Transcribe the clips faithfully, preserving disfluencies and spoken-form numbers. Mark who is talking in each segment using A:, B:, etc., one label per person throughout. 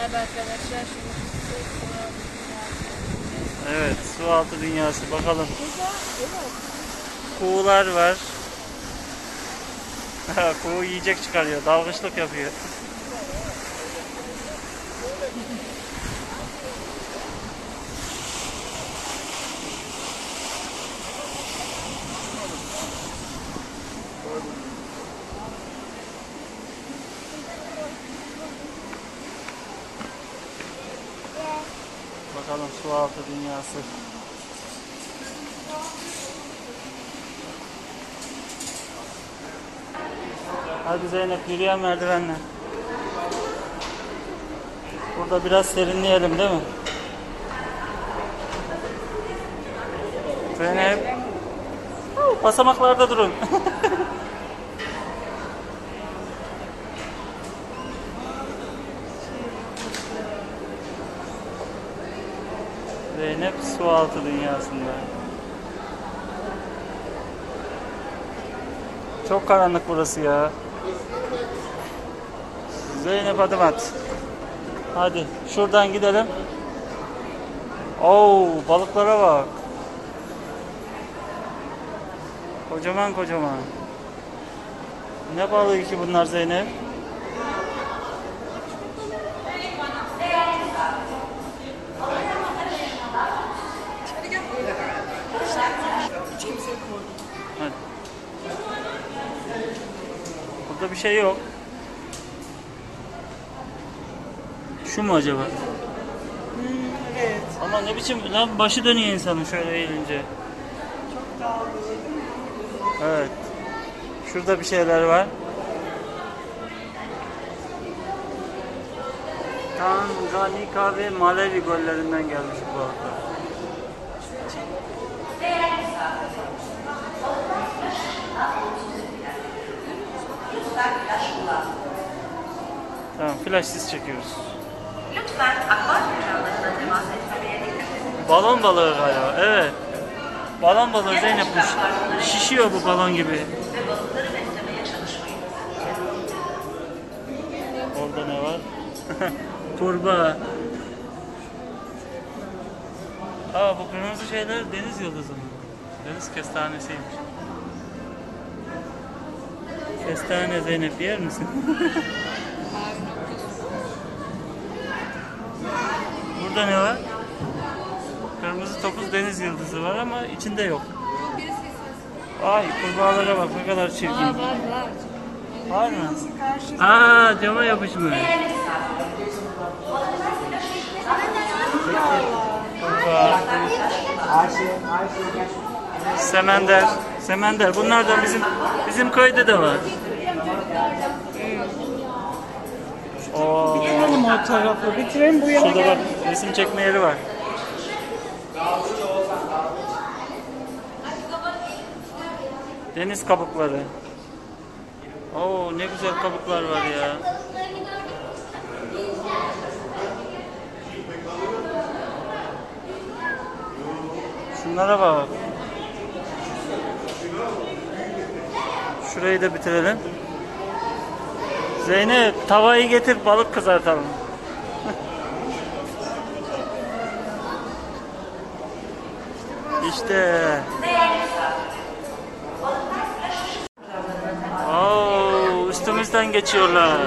A: Merhaba arkadaşlar.
B: Evet, su altı dünyası. Bakalım. Kuğular var. Kuğu yiyecek çıkarıyor. Dalgıçlık yapıyor. Bakalım su altı dünyası. Hadi Zeynep, yürüyen merdivenle. Burada biraz serinleyelim değil mi? Zeynep. Basamaklarda durun. Zeynep su altı dünyasında. Çok karanlık burası ya. Zeynep adım at. Hadi şuradan gidelim. Oo, balıklara bak. Kocaman kocaman. Ne balığı ki bunlar Zeynep? Hadi. Burada bir şey yok. Şu mu acaba?
A: Hmm, evet.
B: Ama ne biçim lan, başı dönüyor insanın şöyle eğilince.
A: Çok dağılıyor.
B: Evet. Şurada bir şeyler var. Tanganyika ve Malawi göllerinden gelmiş bu balıklar. Tamam, flashsız çekiyoruz.
C: Lütfen akvaryum camlarına temas etmemeye dikkat edin.
B: Balon balığı galiba, evet. Balon balığı Zeynep, bu şişiyor bu balon gibi.
C: Ve balıkları beslemeye çalışmayın.
B: Orada ne var? Kurbağa. Aa, bu kırmızı şeyler deniz yıldızı mı? Deniz kestanesiymiş. Kestane Zeynep, yer misin? Burada ne var? Kırmızı topuz deniz yıldızı var ama içinde yok. Ay, kurbağalara bak, ne kadar çirkin.
A: Var var var.
B: Var mı?
A: Karşı.
B: Aa, cama yapışmış. Kurbağa. Semender. Semender. Bunlardan bizim bizim köyde de var. Oo.
A: Bitirelim o tarafı. Bitirelim, bu yana
B: Şurada
A: gel.
B: bak, resim çekme yeri var. Deniz kabukları. Oo, ne güzel kabuklar var ya. Şunlara bak. Şurayı da bitirelim. Zeynep, tavayı getir, balık kızartalım. İşte. Oo, üstümüzden geçiyorlar.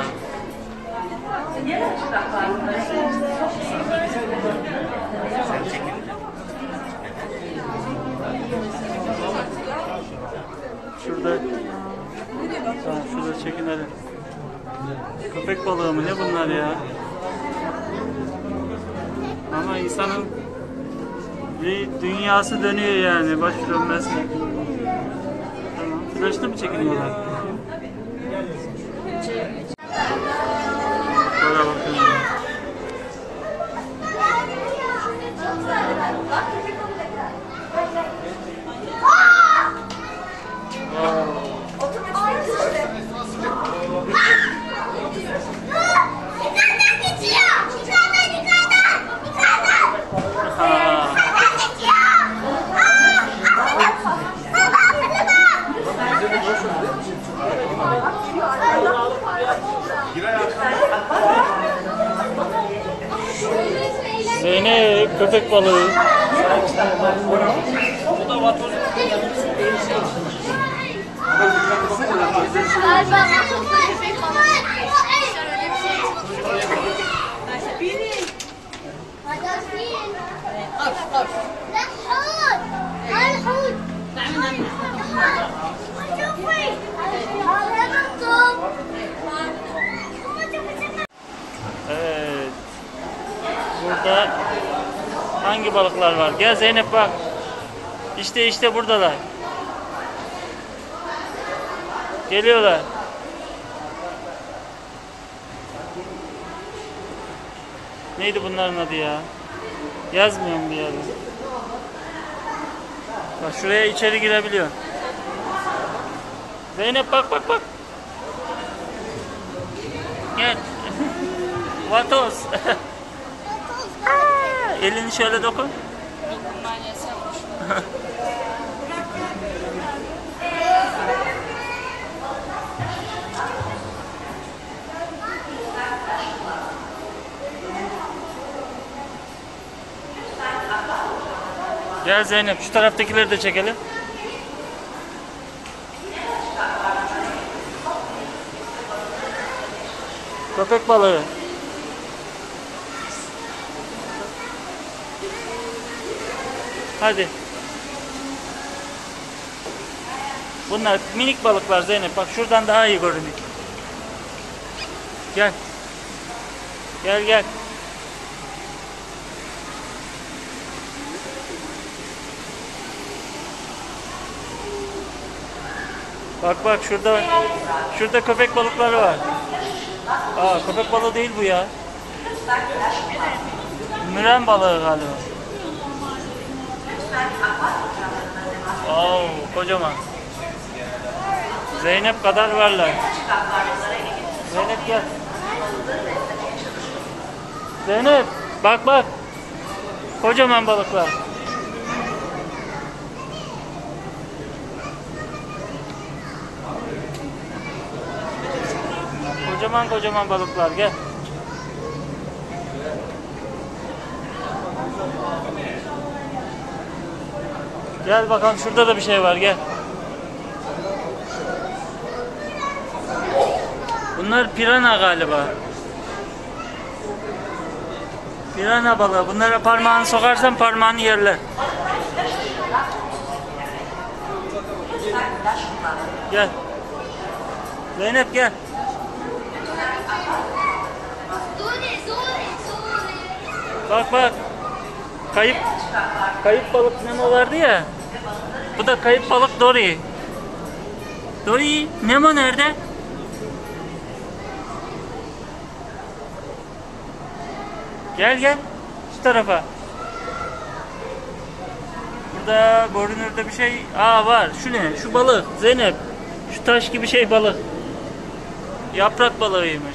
B: Şurada. Tamam, şurada çekinelim. Köpek balığı mı, ne bunlar ya? Ama insanın bir dünyası dönüyor yani, baş dönmez. Tamam, flaşla mı çekiniyorlar? Böyle bakın. Zeynep köpek balığı.
D: Galiba Matos'ta köpek balığı yapmışlar, öyle bir şey çıkmış.
E: قرش قرش
D: الحوت الحوت شوفي هذا مكتوب.
B: Evet. Burada hangi balıklar var? Gel Zeynep bak. İşte işte buradalar. Geliyorlar. Neydi bunların adı ya? Yazmıyorum bir yerde. Bak şuraya içeri girebiliyor. Zeynep bak bak bak. Gel. Vatos. Elini şöyle dokun.
E: dokunman yasakmış.
B: Gel Zeynep şu taraftakileri de çekelim. Köpek balığı. Hadi. Bunlar minik balıklar Zeynep. Bak şuradan daha iyi görünüyor. Gel. Gel gel. Bak bak şurada şurada köpek balıkları var. Aa köpek balığı değil bu ya. Müren balığı galiba. Oo kocaman. Zeynep kadar varlar. Zeynep gel. Zeynep bak bak. Kocaman balıklar. Kocaman kocaman balıklar gel. Gel bakalım şurada da bir şey var gel. Bunlar pirana galiba. Pirana balığı. Bunlara parmağını sokarsan parmağını yerler. Gel. Zeynep gel. Bak bak. Kayıp kayıp balık Nemo vardı ya. Bu da kayıp balık Dory. Dory, Nemo nerede? Gel gel. Şu tarafa. Burada görünürde bir şey. Aa var. Şu ne? Şu balık. Zeynep. Şu taş gibi şey balık. Yaprak balığıymış.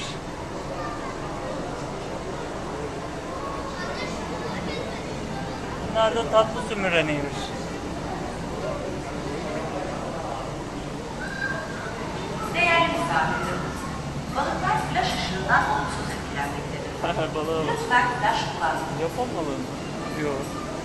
B: Bunlar da tatlı sümüreniymiş.
C: Değerli misafirler, balıklar flaş ışığından olumsuz etkilenmektedir.
B: Balığı.
C: Lütfen flaş kullanmayın.
B: Japon balığı mı? Yok.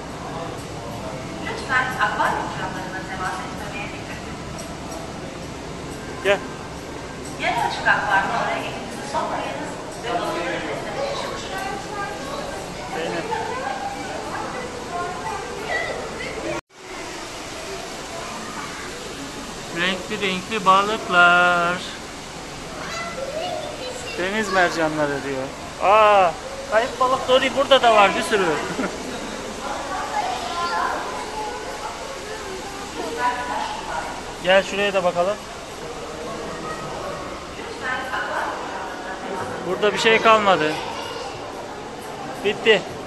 C: Lütfen akvaryum camlarına temas etmemeye dikkat edin.
B: Gel.
C: Yarı açık akvaryumlara elinizi sokmayınız ve balıkları beslemeye çalışın.
B: Zeynep. Renkli renkli balıklar. Deniz mercanları diyor. Aa, kayıp balık Dory burada da var bir sürü. Gel şuraya da bakalım. Burada bir şey kalmadı. Bitti.